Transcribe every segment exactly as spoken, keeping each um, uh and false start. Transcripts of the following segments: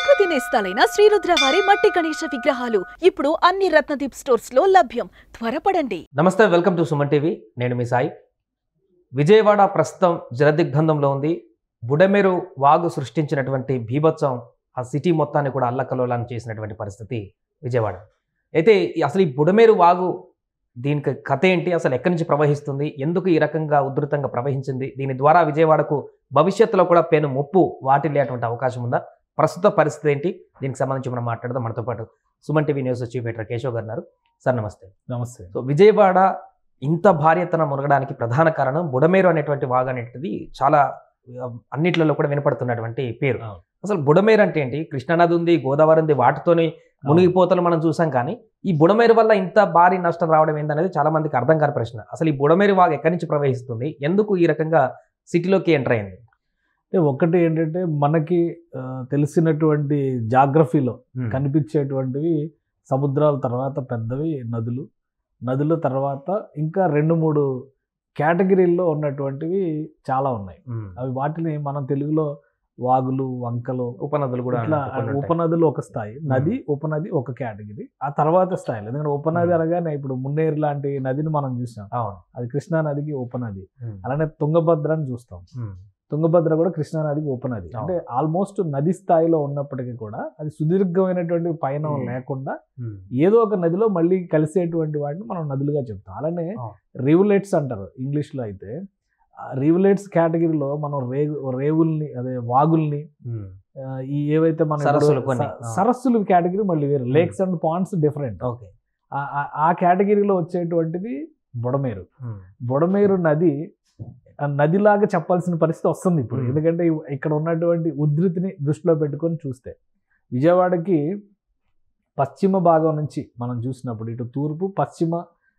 ప్రకృతి నేస్తాలైన శ్రీరుద్ర వారి మట్టి గణేశ విగ్రహాలు ఇప్పుడు అన్ని రత్నదీప్ స్టోర్స్ లో లభ్యం. త్వరపడండి. నమస్తే, వెల్కమ్ టు సుమన్ టీవీ. నేను మీ సాయి. విజయవాడ ప్రస్తుతం జలదిగ్బంధంలో ఉంది. బుడమేరు వాగు సృష్టించినటువంటి బీభత్సం ఆ సిటీ మొత్తాన్ని కూడా అల్లకల్లోలాన్ని చేసినటువంటి పరిస్థితి విజయవాడ. అయితే అసలు ఈ బుడమేరు వాగు దీనికి కథ ఏంటి, అసలు ఎక్కడి నుంచి ప్రవహిస్తుంది, ఎందుకు ఈ రకంగా ఉధృతంగా ప్రవహించింది, దీని ద్వారా విజయవాడకు భవిష్యత్తులో కూడా పెను ముప్పు వాటిల్లేటువంటి అవకాశం ఉందా, ప్రస్తుత పరిస్థితి ఏంటి, దీనికి సంబంధించి మనం మాట్లాడదాం. మనతో పాటు Suman TV news chief editor Keshav గారు ఉన్నారు. సార్ నమస్తే. నమస్తే. సో విజయవాడ ఇంత భారీ ఎత్తున మునగడానికి ప్రధాన కారణం బుడమేరు అనేటువంటి వాగు అనేటిది చాలా అన్నిట్లలో కూడా వినపడుతున్నటువంటి పేరు. అసలు బుడమేరు అంటే ఏంటి? కృష్ణానది ఉంది, గోదావరి ఉంది, వాటితోని మునిగిపోతలు మనం చూసాం. కానీ ఈ బుడమేరు వల్ల ఇంత భారీ నష్టం రావడం ఏంటనేది చాలా మందికి అర్థం కాని ప్రశ్న. అసలు ఈ బుడమేరు వాగు ఎక్కడి నుంచి ప్రవహిస్తుంది, ఎందుకు ఈ రకంగా సిటీలోకి ఎంటర్ అయింది? అంటే ఒకటి ఏంటంటే మనకి తెలిసినటువంటి జాగ్రఫీలో కనిపించేటువంటివి సముద్రాల తర్వాత పెద్దవి నదులు, నదుల తర్వాత ఇంకా రెండు మూడు కేటగిరీల్లో ఉన్నటువంటివి చాలా ఉన్నాయి. అవి వాటిని మనం తెలుగులో వాగులు, వంకలు, ఉపనదులు కూడా ఇట్లా ఉపనదులు ఒక స్థాయి, నది ఉపనది ఒక కేటగిరీ, ఆ తర్వాత స్థాయిలో. ఎందుకంటే ఉపనది అనగానే ఇప్పుడు మున్నేరు లాంటి నదిని మనం చూసాం, అది కృష్ణా నదికి ఉపనది. అలానే తుంగభద్ర అని చూస్తాం, తుంగభద్ర కూడా కృష్ణా నదికి ఉపనది. అంటే ఆల్మోస్ట్ నది స్థాయిలో ఉన్నప్పటికీ కూడా అది సుదీర్ఘమైనటువంటి పయనం లేకుండా ఏదో ఒక నదిలో మళ్ళీ కలిసేటువంటి వాటిని మనం నదులుగా చెప్తాం. అలానే రివులెట్స్ అంటారు ఇంగ్లీష్లో. అయితే రివులెట్స్ కేటగిరీలో మనం రేగు రేవుల్ని అదే వాగుల్ని ఈ ఏవైతే మన సరస్సులు కేటగిరీ మళ్ళీ వేరు. Lakes and ponds different. Okay, ఆ కేటగిరీలో వచ్చేటువంటిది బుడమేరు. బుడమేరు నది నదిలాగా చెప్పాల్సిన పరిస్థితి వస్తుంది ఇప్పుడు. ఎందుకంటే ఇక్కడ ఉన్నటువంటి ఉధృతిని దృష్టిలో పెట్టుకొని చూస్తే విజయవాడకి పశ్చిమ భాగం నుంచి మనం చూసినప్పుడు ఇటు తూర్పు పశ్చిమ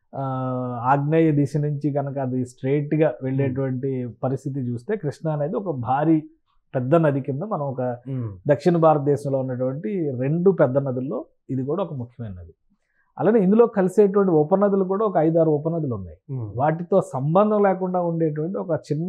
ఆగ్నేయ దిశ నుంచి కనుక అది స్ట్రైట్గా వెళ్ళేటువంటి పరిస్థితి చూస్తే కృష్ణా అనేది ఒక భారీ పెద్ద నది కింద మనం ఒక దక్షిణ భారతదేశంలో ఉన్నటువంటి రెండు పెద్ద నదుల్లో ఇది కూడా ఒక ముఖ్యమైన నది. అలానే ఇందులో కలిసేటువంటి ఉపనదులు కూడా ఒక ఐదారు ఉపనదులు ఉన్నాయి. వాటితో సంబంధం లేకుండా ఉండేటువంటి ఒక చిన్న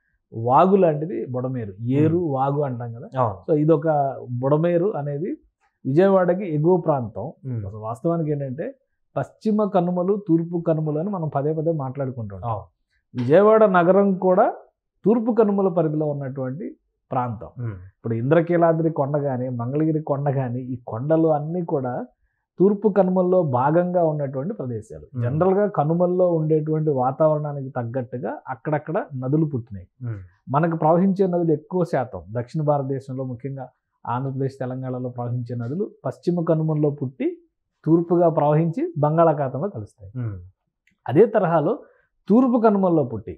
వాగు లాంటిది బుడమేరు. ఏరు వాగు అంటాం కదా. సో ఇదొక బుడమేరు అనేది విజయవాడకి ఎగువ ప్రాంతం. వాస్తవానికి ఏంటంటే పశ్చిమ కనుమలు, తూర్పు కనుమలు అని మనం పదే పదే మాట్లాడుకుంటున్నాం. విజయవాడ నగరం కూడా తూర్పు కనుమల పరిధిలో ఉన్నటువంటి ప్రాంతం. ఇప్పుడు ఇంద్రకీలాద్రి కొండ కానీ, మంగళగిరి కొండ కానీ, ఈ కొండలు అన్నీ కూడా తూర్పు కనుమల్లో భాగంగా ఉన్నటువంటి ప్రదేశాలు. జనరల్గా కనుమల్లో ఉండేటువంటి వాతావరణానికి తగ్గట్టుగా అక్కడక్కడ నదులు పుట్టినాయి. మనకు ప్రవహించే నదులు ఎక్కువ శాతం దక్షిణ భారతదేశంలో ముఖ్యంగా ఆంధ్రప్రదేశ్, తెలంగాణలో ప్రవహించే నదులు పశ్చిమ కనుమల్లో పుట్టి తూర్పుగా ప్రవహించి బంగాళాఖాతంలో కలుస్తాయి. అదే తరహాలో తూర్పు కనుమల్లో పుట్టి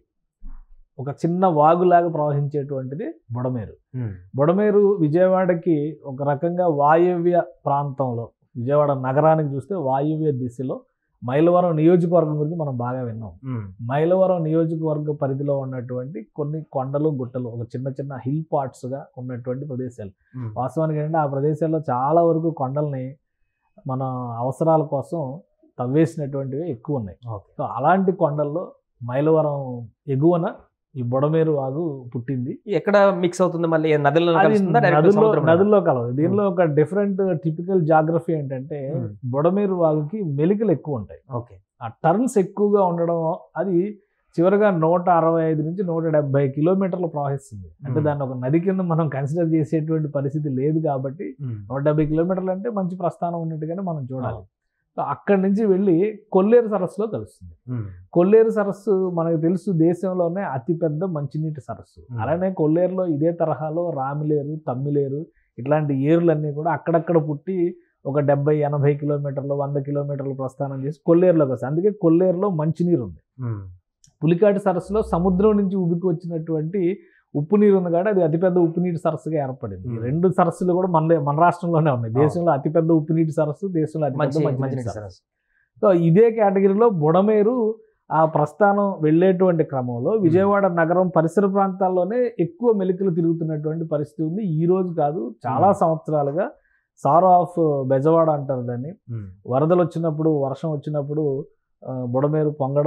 ఒక చిన్న వాగులాగా ప్రవహించేటువంటిది బుడమేరు. బుడమేరు విజయవాడకి ఒక రకంగా వాయవ్య ప్రాంతంలో, విజయవాడ నగరానికి చూస్తే వాయువ్య దిశలో మైలవరం నియోజకవర్గం గురించి మనం బాగా విన్నాం. మైలవరం నియోజకవర్గ పరిధిలో ఉన్నటువంటి కొన్ని కొండలు, గుట్టలు, ఒక చిన్న చిన్న హిల్ పార్ట్స్గా ఉన్నటువంటి ప్రదేశాలు. వాస్తవానికి ఏంటంటే ఆ ప్రదేశాల్లో చాలా వరకు కొండల్ని మన అవసరాల కోసం తవ్వేసినటువంటివి ఎక్కువ ఉన్నాయి. సో అలాంటి కొండల్లో మైలవరం ఎగువన ఈ బుడమేరు వాగు పుట్టింది. ఎక్కడ మిక్స్ అవుతుంది మళ్ళీ? నదుల్లో నదుల్లో కలవదు. దీనిలో ఒక డిఫరెంట్ టిపికల్ జాగ్రఫీ ఏంటంటే బుడమేరు వాగుకి మెలికలు ఎక్కువ ఉంటాయి. ఓకే, ఆ టర్న్స్ ఎక్కువగా ఉండడం, అది చివరిగా నూట అరవై ఐదు నుంచి నూట డెబ్బై కిలోమీటర్లు ప్రవహిస్తుంది. అంటే దాన్ని ఒక నది కింద మనం కన్సిడర్ చేసేటువంటి పరిస్థితి లేదు. కాబట్టి నూట డెబ్బై కిలోమీటర్లు అంటే మంచి ప్రస్థానం ఉన్నట్టుగానే మనం చూడాలి. సో అక్కడి నుంచి వెళ్ళి కొల్లేరు సరస్సులో కలుస్తుంది. కొల్లేరు సరస్సు మనకు తెలుసు దేశంలోనే అతిపెద్ద మంచినీటి సరస్సు. అలానే కొల్లేరులో ఇదే తరహాలో రామిలేరు, తమ్మిలేరు ఇట్లాంటి ఏరులన్నీ కూడా అక్కడక్కడ పుట్టి ఒక డెబ్బై ఎనభై కిలోమీటర్లు వంద కిలోమీటర్లు ప్రస్థానం చేసి కొల్లేరులోకి వస్తాయి. అందుకే కొల్లేరులో మంచినీరు ఉంది. పులికాటి సరస్సులో సముద్రం నుంచి ఉబికి వచ్చినటువంటి ఉప్పు నీరు ఉంది కాబట్టి అది అతిపెద్ద ఉప్పు నీటి సరస్సుగా ఏర్పడింది. రెండు సరస్సులు కూడా మన మన రాష్ట్రంలోనే ఉన్నాయి. దేశంలో అతిపెద్ద ఉప్పు నీటి సరస్సు, దేశంలో అతిపెద్ద మంచినీటి సరస్సు. సో ఇదే కేటగిరీలో బుడమేరు ఆ ప్రస్థానం వెళ్ళేటువంటి క్రమంలో విజయవాడ నగరం పరిసర ప్రాంతాల్లోనే ఎక్కువ మెలికలు తిరుగుతున్నటువంటి పరిస్థితి ఉంది. ఈ రోజు కాదు, చాలా సంవత్సరాలుగా సారో ఆఫ్ బెజవాడ అంటారు దాన్ని. వరదలు వచ్చినప్పుడు, వర్షం వచ్చినప్పుడు బుడమేరు పొంగడం,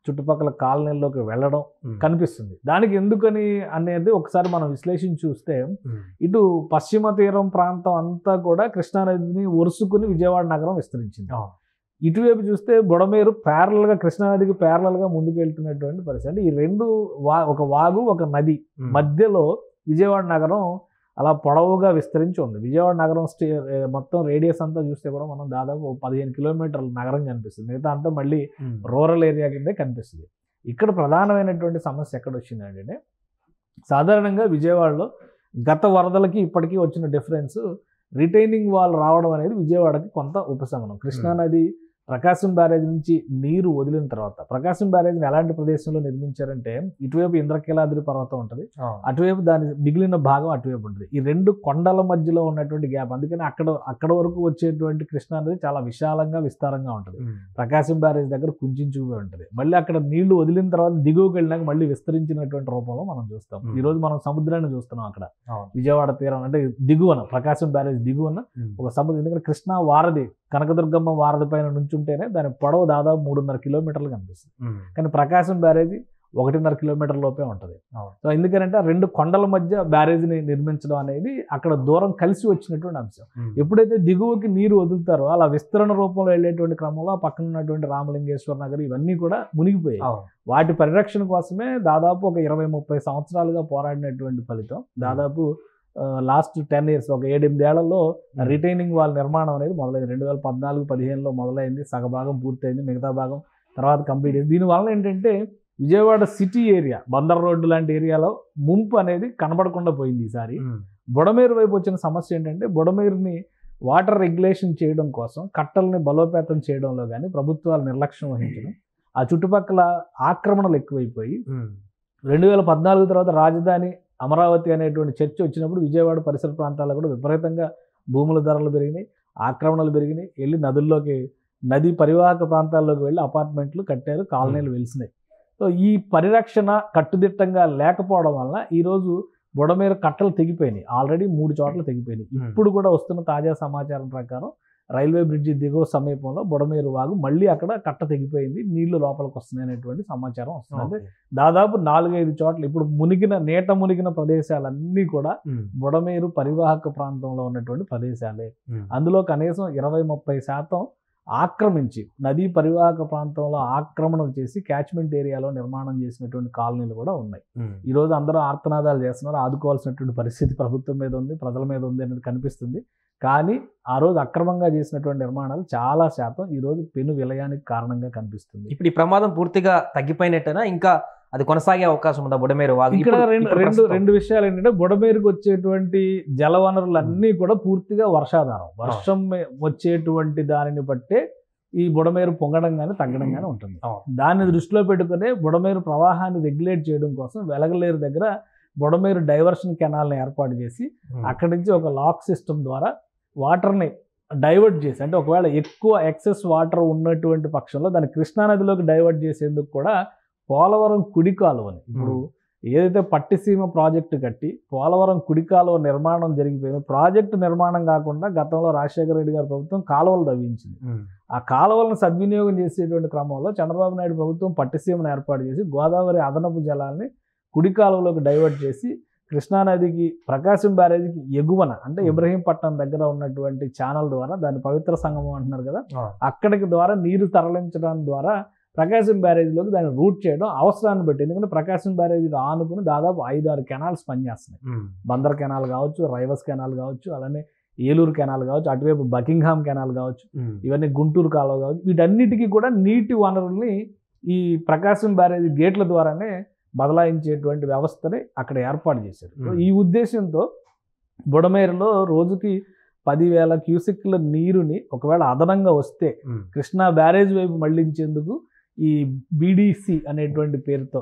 చుట్టుపక్కల కాలనీల్లోకి వెళ్ళడం కనిపిస్తుంది. దానికి ఎందుకని అనేది ఒకసారి మనం విశ్లేషించి చూస్తే ఇటు పశ్చిమ తీరం ప్రాంతం అంతా కూడా కృష్ణానదిని ఒరుసుకుని విజయవాడ నగరం విస్తరించింది. ఇటువైపు చూస్తే బుడమేరు ప్యారలల్గా కృష్ణానదికి ప్యారలల్గా ముందుకు వెళ్తున్నటువంటి పరిస్థితి. అంటే ఈ రెండు వా ఒక వాగు ఒక నది మధ్యలో విజయవాడ నగరం అలా పొడవుగా విస్తరించి ఉంది. విజయవాడ నగరం స్టే మొత్తం రేడియస్ అంతా చూస్తే కూడా మనం దాదాపు పదిహేను కిలోమీటర్ల నగరం కనిపిస్తుంది. మిగతా అంతా మళ్ళీ రూరల్ ఏరియా కిందే కనిపిస్తుంది. ఇక్కడ ప్రధానమైనటువంటి సమస్య ఎక్కడ వచ్చిందంటే, సాధారణంగా విజయవాడలో గత వరదలకి ఇప్పటికీ వచ్చిన డిఫరెన్స్ రిటైనింగ్ వాల్ రావడం అనేది విజయవాడకి కొంత ఉపశమనం. కృష్ణానది ప్రకాశం బ్యారేజ్ నుంచి నీరు వదిలిన తర్వాత, ప్రకాశం బ్యారేజ్ని ఎలాంటి ప్రదేశంలో నిర్మించారంటే ఇటువైపు ఇంద్రకీలాద్రి పర్వతం ఉంటుంది, అటువైపు దాని మిగిలిన భాగం అటువైపు ఉంటుంది. ఈ రెండు కొండల మధ్యలో ఉన్నటువంటి గ్యాప్, అందుకని అక్కడ అక్కడ వరకు వచ్చేటువంటి కృష్ణానది చాలా విశాలంగా విస్తారంగా ఉంటుంది. ప్రకాశం బ్యారేజ్ దగ్గర కుంచుకుపోయి ఉంటుంది. మళ్ళీ అక్కడ నీళ్లు వదిలిన తర్వాత దిగువకి వెళ్ళినాక మళ్ళీ విస్తరించినటువంటి రూపంలో మనం చూస్తాం. ఈ రోజు మనం సముద్రాన్ని చూస్తున్నాం అక్కడ విజయవాడ తీరం, అంటే దిగువన ప్రకాశం బ్యారేజ్ దిగువన ఒక సముద్రం. ఎందుకంటే కృష్ణా వారధి కనకదుర్గమ్మ వారధి పైన నుంచుంటేనే దాని పొడవు దాదాపు మూడున్నర కిలోమీటర్లు కనిపిస్తుంది. కానీ ప్రకాశం బ్యారేజీ ఒకటిన్నర కిలోమీటర్ లోపే ఉంటుంది. సో ఎందుకంటే రెండు కొండల మధ్య బ్యారేజీని నిర్మించడం అనేది అక్కడ దూరం కలిసి వచ్చినటువంటి అంశం. ఎప్పుడైతే దిగువకి నీరు వదులుతారో అలా విస్తరణ రూపంలో వెళ్ళేటువంటి క్రమంలో పక్కన ఉన్నటువంటి రామలింగేశ్వర నగర్ ఇవన్నీ కూడా మునిగిపోయాయి. వాటి పరిరక్షణ కోసమే దాదాపు ఒక ఇరవై ముప్పై సంవత్సరాలుగా పోరాడినటువంటి ఫలితం దాదాపు లాస్ట్ టెన్ ఇయర్స్ ఒక ఏడెనిమిదేళ్లలో రిటైనింగ్ వాల్ నిర్మాణం అనేది మొదలైంది. రెండు వేల పద్నాలుగు పదిహేనులో మొదలైంది, సగభాగం పూర్తయింది, మిగతా భాగం తర్వాత కంప్లీట్ అయింది. దీనివల్ల ఏంటంటే Vijayawada city area, Bandar road లాంటి ఏరియాలో ముంపు అనేది కనబడకుండా పోయింది. ఈసారి బుడమేరు వైపు వచ్చిన సమస్య ఏంటంటే, బుడమేరుని వాటర్ రెగ్యులేషన్ చేయడం కోసం కట్టల్ని బలోపేతం చేయడంలో కానీ ప్రభుత్వాలు నిర్లక్ష్యం వహించడం, ఆ చుట్టుపక్కల ఆక్రమణలు ఎక్కువైపోయి రెండు వేల పద్నాలుగు తర్వాత రాజధాని అమరావతి అనేటువంటి చర్చ వచ్చినప్పుడు విజయవాడ పరిసర ప్రాంతాల్లో కూడా విపరీతంగా భూముల ధరలు పెరిగినాయి, ఆక్రమణలు పెరిగినాయి. వెళ్ళి నదుల్లోకి, నది పరివాహక ప్రాంతాల్లోకి వెళ్ళి అపార్ట్మెంట్లు కట్టారు, కాలనీలు వెలిసినాయి. సో ఈ పరిరక్షణ కట్టుదిట్టంగా లేకపోవడం వల్ల ఈరోజు బుడమేరు కట్టలు తెగిపోయినాయి. ఆల్రెడీ మూడు చోట్ల తెగిపోయినాయి. ఇప్పుడు కూడా వస్తున్న తాజా సమాచారం ప్రకారం రైల్వే బ్రిడ్జి దిగువ సమీపంలో బుడమేరు వాగు మళ్ళీ అక్కడ కట్ట తెగిపోయింది, నీళ్లు లోపలికి వస్తున్నాయి అనేటువంటి సమాచారం వస్తుంది. దాదాపు నాలుగైదు చోట్ల ఇప్పుడు మునిగిన నీట మునిగిన ప్రదేశాలన్నీ కూడా బుడమేరు పరివాహక ప్రాంతంలో ఉన్నటువంటి ప్రదేశాలే. అందులో కనీసం ఇరవై ముప్పై శాతం ఆక్రమించి నదీ పరివాహక ప్రాంతంలో ఆక్రమణలు చేసి క్యాచ్మెంట్ ఏరియాలో నిర్మాణం చేసినటువంటి కాలనీలు కూడా ఉన్నాయి. ఈరోజు అందరూ ఆర్తనాదాలు చేస్తున్నారు, ఆదుకోవాల్సినటువంటి పరిస్థితి ప్రభుత్వం మీద ఉంది, ప్రజల మీద ఉంది అనేది కనిపిస్తుంది. కానీ ఆ రోజు అక్రమంగా చేసినటువంటి నిర్మాణాలు చాలా శాతం ఈరోజు పెను విలయానికి కారణంగా కనిపిస్తుంది. ఇప్పుడు ఈ ప్రమాదం పూర్తిగా తగ్గిపోయినట్టేనా, ఇంకా అది కొనసాగే అవకాశం ఉందా బుడమేరు వాగు? ఇక్కడ రెండు రెండు రెండు విషయాలు ఏంటంటే, బుడమేరుకు వచ్చేటువంటి జలవనరులన్నీ కూడా పూర్తిగా వర్షాధారం, వర్షం వచ్చేటువంటి దానిని బట్టే ఈ బుడమేరు పొంగడం కానీ తగ్గడం కానీ ఉంటుంది. దాన్ని దృష్టిలో పెట్టుకునే బుడమేరు ప్రవాహాన్ని రెగ్యులేట్ చేయడం కోసం వెలగలేరు దగ్గర బుడమేరు డైవర్షన్ కెనాల్ని ఏర్పాటు చేసి అక్కడి నుంచి ఒక లాక్ సిస్టమ్ ద్వారా వాటర్ని డైవర్ట్ చేసి, అంటే ఒకవేళ ఎక్కువ ఎక్సెస్ వాటర్ ఉన్నటువంటి పక్షంలో దాన్ని కృష్ణానదిలోకి డైవర్ట్ చేసేందుకు కూడా పోలవరం కుడి కాలువని, ఇప్పుడు ఏదైతే పట్టిసీమ ప్రాజెక్టు కట్టి పోలవరం కుడి కాలువ నిర్మాణం జరిగిపోయిందో, ప్రాజెక్టు నిర్మాణం కాకుండా గతంలో రాజశేఖర రెడ్డి గారి ప్రభుత్వం కాలువలు తవ్వించింది. ఆ కాలువలను సద్వినియోగం చేసేటువంటి క్రమంలో చంద్రబాబు నాయుడు ప్రభుత్వం పట్టిసీమను ఏర్పాటు చేసి గోదావరి అదనపు జలాల్ని కుడి కాలువలోకి డైవర్ట్ చేసి కృష్ణానదికి ప్రకాశం బ్యారేజీకి ఎగువన, అంటే ఇబ్రహీంపట్నం దగ్గర ఉన్నటువంటి ఛానల్ ద్వారా, దాన్ని పవిత్ర సంగమం అంటున్నారు కదా, అక్కడికి ద్వారా నీరు తరలించడం ద్వారా ప్రకాశం బ్యారేజీలోకి దాన్ని రూట్ చేయడం అవసరాన్ని బట్టి. ఎందుకంటే ప్రకాశం బ్యారేజీకి ఆనుకుని దాదాపు ఐదు ఆరు కెనాల్స్ పనిచేస్తున్నాయి. బందర్ కెనాల్ కావచ్చు, రైవస్ కెనాల్ కావచ్చు, అలానే ఏలూరు కెనాల్ కావచ్చు, అటువైపు బకింగ్హామ్ కెనాల్ కావచ్చు, ఇవన్నీ గుంటూరు కాలువ కావచ్చు, వీటన్నిటికీ కూడా నీటి వనరుల్ని ఈ ప్రకాశం బ్యారేజీ గేట్ల ద్వారానే బదలాయించేటువంటి వ్యవస్థని అక్కడ ఏర్పాటు చేశారు. ఈ ఉద్దేశంతో బుడమేరులో రోజుకి పదివేల క్యూసెక్ల నీరుని ఒకవేళ అదనంగా వస్తే కృష్ణా బ్యారేజ్ వైపు మళ్లించేందుకు ఈ బీడీసీ అనేటువంటి పేరుతో,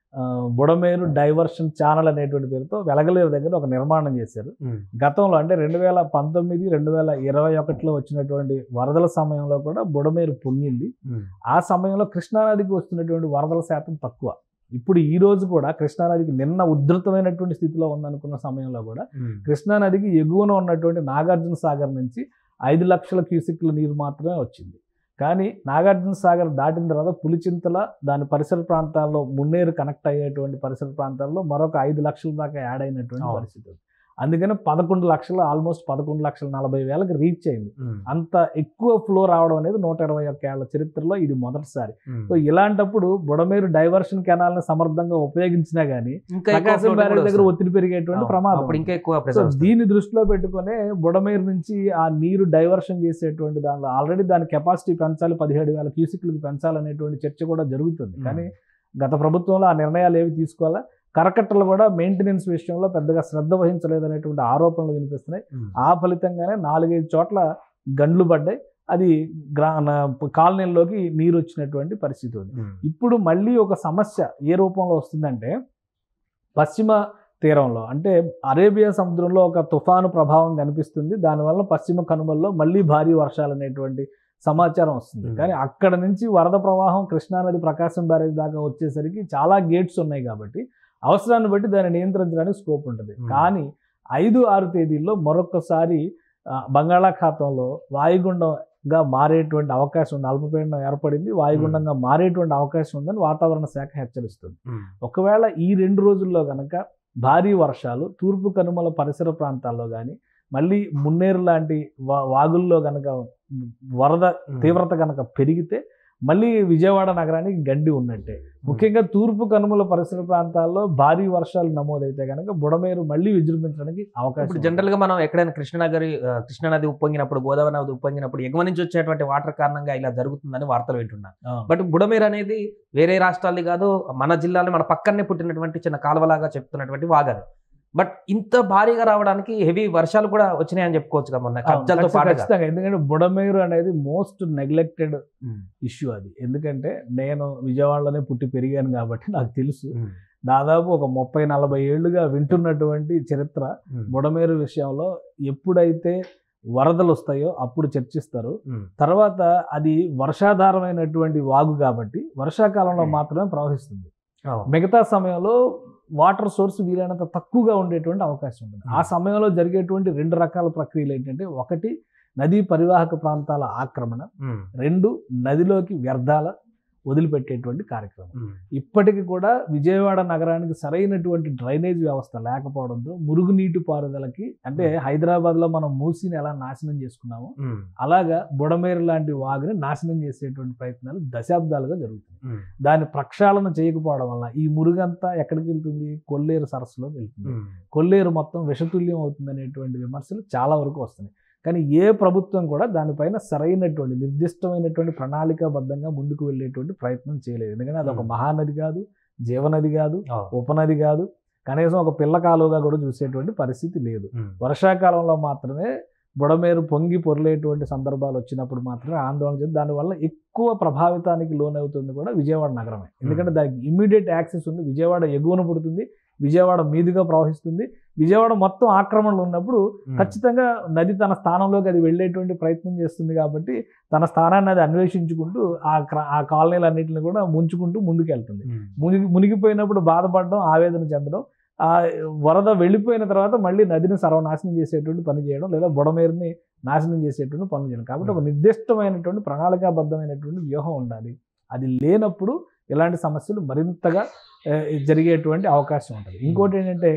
బుడమేరు డైవర్షన్ ఛానల్ అనేటువంటి పేరుతో వెలగలేరు దగ్గర ఒక నిర్మాణం చేశారు. గతంలో అంటే రెండు వేల పంతొమ్మిది రెండు వేల ఇరవై ఒకటిలో వచ్చినటువంటి వరదల సమయంలో కూడా బుడమేరు పొంగింది. ఆ సమయంలో కృష్ణానదికి వస్తున్నటువంటి వరదల శాతం తక్కువ. ఇప్పుడు ఈ రోజు కూడా కృష్ణానదికి నిన్న ఉధృతమైనటువంటి స్థితిలో ఉందనుకున్న సమయంలో కూడా కృష్ణానదికి ఎగువన ఉన్నటువంటి నాగార్జున సాగర్ నుంచి ఐదు లక్షల క్యూసెక్ల నీరు మాత్రమే వచ్చింది. కానీ నాగార్జున సాగర్ దాటిన తర్వాత పులిచింతల దాని పరిసర ప్రాంతాల్లో మున్నేరు కనెక్ట్ అయ్యేటువంటి పరిసర ప్రాంతాల్లో మరొక ఐదు లక్షల దాకా యాడ్ అయినటువంటి పరిస్థితి. అందుకని పదకొండు లక్షల ఆల్మోస్ట్ పదకొండు లక్షల నలభై వేలకు రీచ్ అయింది. అంత ఎక్కువ ఫ్లో రావడం అనేది నూట ఇరవై ఒక్క ఏళ్ల చరిత్రలో ఇది మొదటిసారి. సో ఇలాంటప్పుడు బుడమేరు డైవర్షన్ కెనాల్ ని సమర్థంగా ఉపయోగించినా గానీ ప్రకాశం బ్యారేజ్ దగ్గర ఒత్తిడి పెరిగేటువంటి ప్రమాదం ఇంకా ఎక్కువ. దీన్ని దృష్టిలో పెట్టుకునే బుడమేరు నుంచి ఆ నీరు డైవర్షన్ చేసేటువంటి దానిలో ఆల్రెడీ దాని కెపాసిటీ పెంచాలి, పదిహేడు వేల క్యూసిక్లకు పెంచాలనేటువంటి చర్చ కూడా జరుగుతుంది. కానీ గత ప్రభుత్వంలో ఆ నిర్ణయాలు ఏవి తీసుకోవాలా, కరకట్టలు కూడా మెయింటెనెన్స్ విషయంలో పెద్దగా శ్రద్ధ వహించలేదనేటువంటి ఆరోపణలు వినిపిస్తున్నాయి. ఆ ఫలితంగానే నాలుగైదు చోట్ల గండ్లు పడ్డాయి. అది గ్రా కాలనీల్లోకి నీరు వచ్చినటువంటి పరిస్థితి ఉంది. ఇప్పుడు మళ్ళీ ఒక సమస్య ఏ రూపంలో వస్తుందంటే, పశ్చిమ తీరంలో అంటే అరేబియా సముద్రంలో ఒక తుఫాను ప్రభావం కనిపిస్తుంది. దానివల్ల పశ్చిమ కనుమల్లో మళ్ళీ భారీ వర్షాలు అనేటువంటి సమాచారం వస్తుంది. కానీ అక్కడ నుంచి వరద ప్రవాహం కృష్ణానది ప్రకాశం బ్యారేజ్ దాకా వచ్చేసరికి చాలా గేట్స్ ఉన్నాయి కాబట్టి అవసరాన్ని బట్టి దాన్ని నియంత్రించడానికి స్కోప్ ఉంటుంది. కానీ ఐదు ఆరు తేదీల్లో మరొకసారి బంగాళాఖాతంలో వాయుగుండంగా మారేటువంటి అవకాశం ఉంది. అల్పపీడనం ఏర్పడింది, వాయుగుండంగా మారేటువంటి అవకాశం ఉందని వాతావరణ శాఖ హెచ్చరిస్తుంది. ఒకవేళ ఈ రెండు రోజుల్లో కనుక భారీ వర్షాలు తూర్పు కనుమల పరిసర ప్రాంతాల్లో కానీ మళ్ళీ మున్నేరు లాంటి వా వాగుల్లో కనుక వరద తీవ్రత కనుక పెరిగితే మళ్ళీ విజయవాడ నగరానికి గడ్డి ఉన్నట్టే. ముఖ్యంగా తూర్పు కనుమల పరిసర ప్రాంతాల్లో భారీ వర్షాలు నమోదైతే కనుక బుడమేరు మళ్ళీ విజృంభించడానికి అవకాశం. జనరల్ గా మనం ఎక్కడైనా కృష్ణానగరి కృష్ణానది ఉప్పొంగినప్పుడు, గోదావరి నది ఉప్పొంగినప్పుడు ఎగువ నుంచి వచ్చేటువంటి వాటర్ కారణంగా ఇలా జరుగుతుందని వార్తలు వింటున్నాం. బట్ బుడమేరు అనేది వేరే రాష్ట్రాలు కాదు, మన జిల్లాలో మన పక్కనే పుట్టినటువంటి చిన్న కాలువలాగా చెప్తున్నటువంటి వాగది. బట్ ఇంత భారీగా రావడానికి హెవీ వర్షాలు కూడా వచ్చినాయని చెప్పుకోవచ్చు కదా మొన్న కబ్జాలతో పాటు. ఎందుకంటే బుడమేరు అనేది మోస్ట్ నెగ్లెక్టెడ్ ఇష్యూ అది. ఎందుకంటే నేను విజయవాడలోనే పుట్టి పెరిగాను కాబట్టి నాకు తెలుసు. దాదాపు ఒక ముప్పై నలభై ఏళ్లుగా వింటున్నటువంటి చరిత్ర బుడమేరు విషయంలో. ఎప్పుడైతే వరదలు వస్తాయో అప్పుడు చర్చిస్తారు. తర్వాత అది వర్షాధారమైనటువంటి వాగు కాబట్టి వర్షాకాలంలో మాత్రమే ప్రవహిస్తుంది. మిగతా సమయంలో వాటర్ సోర్స్ వీలైనంత తక్కువగా ఉండేటువంటి అవకాశం ఉంటుంది. ఆ సమయంలో జరిగేటువంటి రెండు రకాల ప్రక్రియలు ఏంటంటే, ఒకటి నదీ పరివాహక ప్రాంతాల ఆక్రమణ, రెండు నదిలోకి వ్యర్థాల వదిలిపెట్టేటువంటి కార్యక్రమం. ఇప్పటికి కూడా విజయవాడ నగరానికి సరైనటువంటి డ్రైనేజ్ వ్యవస్థ లేకపోవడంతో మురుగునీటి పారుదలకి, అంటే హైదరాబాద్లో మనం మూసీని ఎలా నాశనం చేసుకున్నామో అలాగా బుడమేరు లాంటి వాగుని నాశనం చేసేటువంటి ప్రయత్నాలు దశాబ్దాలుగా జరుగుతుంది. దాన్ని ప్రక్షాళన చేయకపోవడం వల్ల ఈ మురుగంతా ఎక్కడికి వెళ్తుంది, కొల్లేరు సరస్సులోకి వెళ్తుంది. కొల్లేరు మొత్తం విషతుల్యం అవుతుంది అనేటువంటి విమర్శలు చాలా వరకు వస్తున్నాయి. కానీ ఏ ప్రభుత్వం కూడా దానిపైన సరైనటువంటి నిర్దిష్టమైనటువంటి ప్రణాళికాబద్ధంగా ముందుకు వెళ్ళేటువంటి ప్రయత్నం చేయలేదు. ఎందుకంటే అది ఒక మహానది కాదు, జీవనది కాదు, ఉపనది కాదు, కనీసం ఒక పిల్ల కాలువగా కూడా చూసేటువంటి పరిస్థితి లేదు. వర్షాకాలంలో మాత్రమే బుడమేరు పొంగి పొరలేటువంటి సందర్భాలు వచ్చినప్పుడు మాత్రమే ఆందోళన చేసి దానివల్ల ఎక్కువ ప్రభావితానికి లోనవుతుంది కూడా విజయవాడ నగరమే. ఎందుకంటే దానికి ఇమ్మీడియట్ యాక్సెస్ ఉంది. విజయవాడ ఎగువన పుడుతుంది, విజయవాడ మీదుగా ప్రవహిస్తుంది. విజయవాడ మొత్తం ఆక్రమణలు ఉన్నప్పుడు ఖచ్చితంగా నది తన స్థానంలోకి అది వెళ్ళేటువంటి ప్రయత్నం చేస్తుంది. కాబట్టి తన స్థానాన్ని అది అన్వేషించుకుంటూ ఆ ఆ కాలనీలన్నింటిని కూడా ముంచుకుంటూ ముందుకెళ్తుంది. మునిగి మునిగిపోయినప్పుడు బాధపడడం, ఆవేదన చెందడం, ఆ వరద వెళ్ళిపోయిన తర్వాత మళ్ళీ నదిని సర్వనాశనం చేసేటువంటి పని చేయడం, లేదా బుడమేరుని నాశనం చేసేటువంటి పనులు చేయడం. కాబట్టి ఒక నిర్దిష్టమైనటువంటి ప్రణాళికాబద్ధమైనటువంటి వ్యూహం ఉండాలి. అది లేనప్పుడు ఇలాంటి సమస్యలు మరింతగా జరిగేటువంటి అవకాశం ఉంటుంది. ఇంకోటి ఏంటంటే,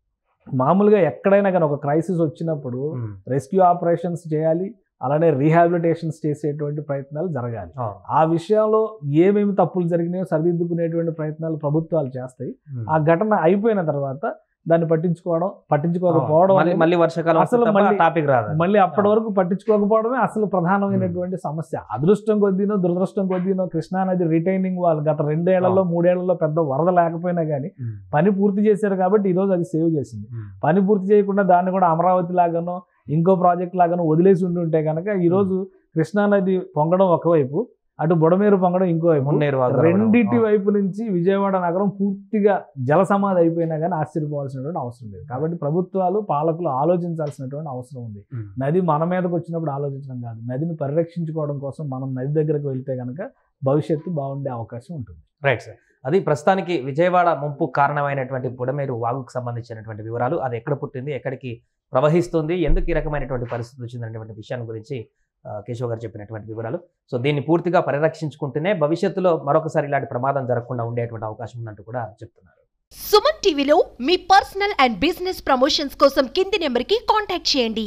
మామూలుగా ఎక్కడైనా కానీ ఒక క్రైసిస్ వచ్చినప్పుడు రెస్క్యూ ఆపరేషన్స్ చేయాలి, అలానే రీహాబిలిటేషన్స్ చేసేటువంటి ప్రయత్నాలు జరగాలి. ఆ విషయంలో ఏమేమి తప్పులు జరిగినాయో సరిదిద్దుకునేటువంటి ప్రయత్నాలు ప్రభుత్వాలు చేస్తాయి. ఆ ఘటన అయిపోయిన తర్వాత దాన్ని పట్టించుకోవడం పట్టించుకోకపోవడం మళ్ళీ వర్షాకాలం అసలు టాపిక్ రాదు. మళ్ళీ అప్పటి వరకు పట్టించుకోకపోవడమే అసలు ప్రధానమైనటువంటి సమస్య. అదృష్టం కొద్దీనో దురదృష్టం కొద్దీనో కృష్ణానది రిటైనింగ్ వాళ్ళు గత రెండేళ్లలో మూడేళ్లలో పెద్ద వరద లేకపోయినా కానీ పని పూర్తి చేశారు కాబట్టి ఈరోజు అది సేవ్ చేసింది. పని పూర్తి చేయకుండా దాన్ని కూడా అమరావతి లాగానో ఇంకో ప్రాజెక్ట్ లాగానో వదిలేసి ఉండి ఉంటే కనుక ఈరోజు కృష్ణానది పొంగడం ఒకవైపు, అటు బుడమేరు పొంగడం ఇంకోవైపు, రెండింటి వైపు నుంచి విజయవాడ నగరం పూర్తిగా జల సమాధి అయిపోయినా కానీ ఆశ్చర్యపోవాల్సినటువంటి అవసరం లేదు. కాబట్టి ప్రభుత్వాలు, పాలకులు ఆలోచించాల్సినటువంటి అవసరం ఉంది. నది మన మీదకి వచ్చినప్పుడు ఆలోచించడం కాదు, నదిని పరిరక్షించుకోవడం కోసం మనం నది దగ్గరకు వెళ్తే కనుక భవిష్యత్తు బాగుండే అవకాశం ఉంటుంది. రైట్ సార్, అది ప్రస్తుతానికి విజయవాడ ముంపు కారణమైనటువంటి బుడమేరు వాగుకు సంబంధించినటువంటి వివరాలు. అది ఎక్కడ పుట్టింది, ఎక్కడికి ప్రవహిస్తుంది, ఎందుకు ఈ రకమైనటువంటి పరిస్థితి వచ్చిందనేటువంటి విషయాన్ని గురించి ఆ, కేశవ్ గారు చెప్పినటువంటి వివరాలు. సో దీన్ని పూర్తిగా పరిరక్షించుకుంటేనే భవిష్యత్తులో మరొకసారి ఇలాంటి ప్రమాదం జరగకుండా ఉండేటువంటి అవకాశం ఉందంటూ కూడా చెప్తున్నారు. సుమన్ టీవీలో మీ పర్సనల్ అండ్ బిజినెస్ ప్రమోషన్స్ కోసం కింది నెంబర్కి కాంటాక్ట్ చేయండి.